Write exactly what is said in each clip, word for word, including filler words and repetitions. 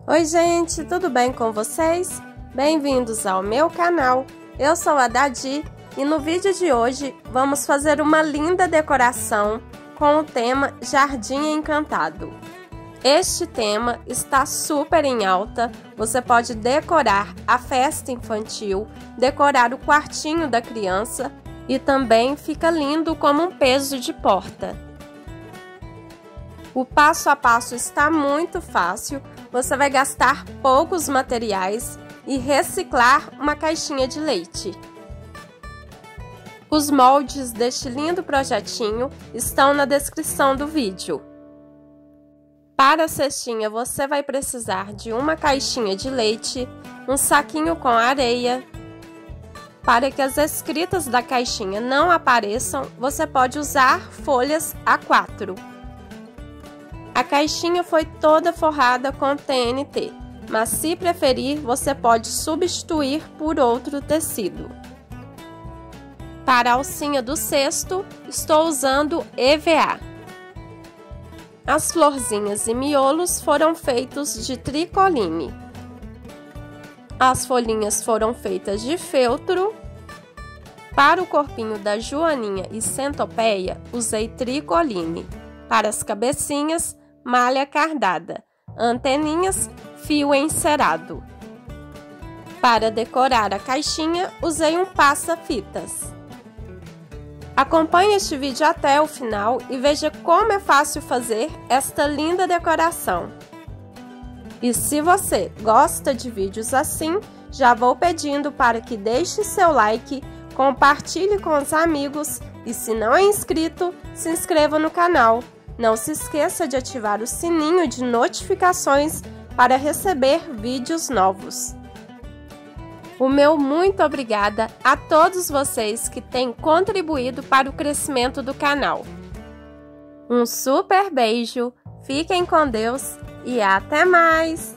Oi gente, tudo bem com vocês? Bem-vindos ao meu canal, eu sou a Dadi e no vídeo de hoje vamos fazer uma linda decoração com o tema Jardim Encantado. Este tema está super em alta, você pode decorar a festa infantil, decorar o quartinho da criança e também fica lindo como um peso de porta. O passo a passo está muito fácil, você vai gastar poucos materiais e reciclar uma caixinha de leite. Os moldes deste lindo projetinho estão na descrição do vídeo. Para a cestinha você vai precisar de uma caixinha de leite, um saquinho com areia. Para que as escritas da caixinha não apareçam, você pode usar folhas A quatro. A caixinha foi toda forrada com T N T, mas se preferir, você pode substituir por outro tecido. Para a alcinha do cesto, estou usando E V A. As florzinhas e miolos foram feitos de tricoline. As folhinhas foram feitas de feltro. Para o corpinho da Joaninha e centopeia, usei tricoline. Para as cabecinhas, malha cardada, anteninhas, fio encerado. Para decorar a caixinha, usei um passa-fitas. Acompanhe este vídeo até o final e veja como é fácil fazer esta linda decoração. E se você gosta de vídeos assim, já vou pedindo para que deixe seu like, compartilhe com os amigos e se não é inscrito, se inscreva no canal. Não se esqueça de ativar o sininho de notificações para receber vídeos novos. O meu muito obrigada a todos vocês que têm contribuído para o crescimento do canal. Um super beijo, fiquem com Deus e até mais!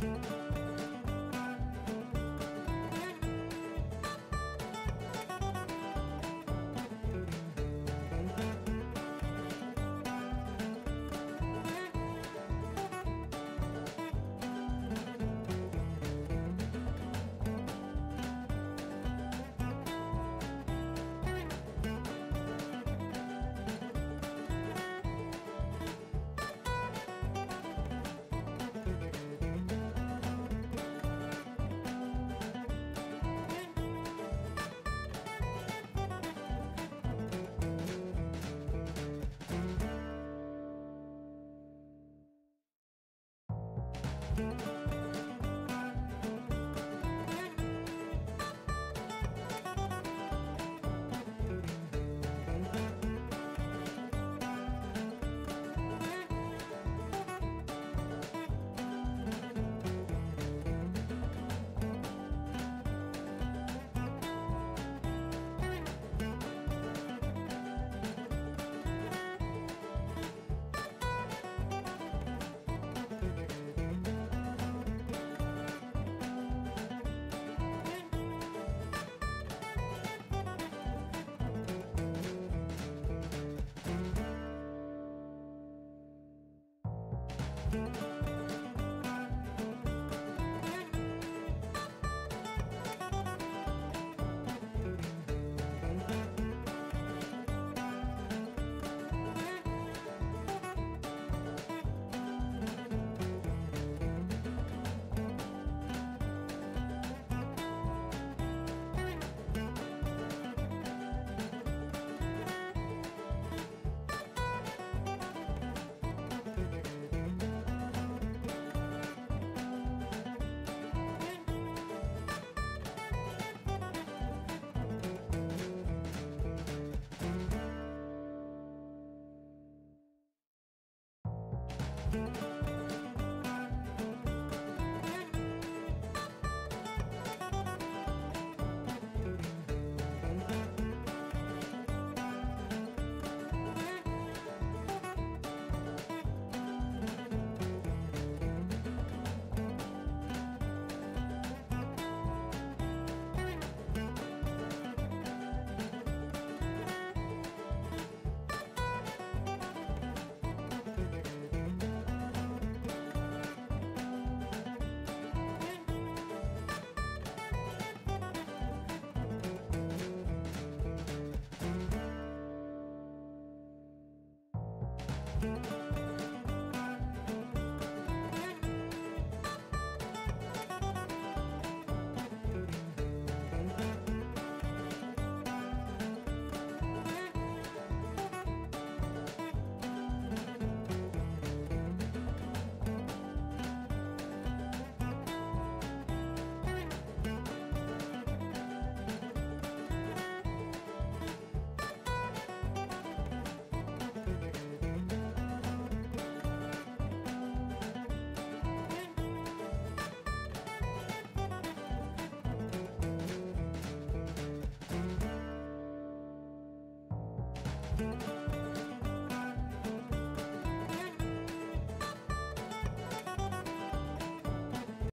Thank you.